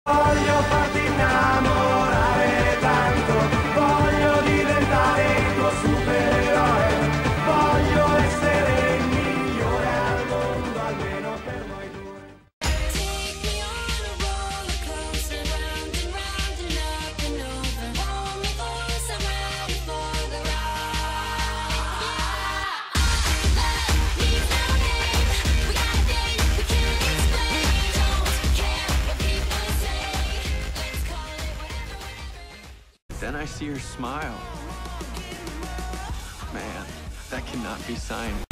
Voglio farti innamorare tanto, voglio diventare il tuo supereroe, voglio essere il migliore al mondo, almeno per noi due. Take me on a roller coaster, round and up and over. Hold me close, I'm ready for the ride. Love needs no name, we got a thing we can't explain. Don't care what people say, let's call it whatever. Then I see her smile. Man, that cannot be signed.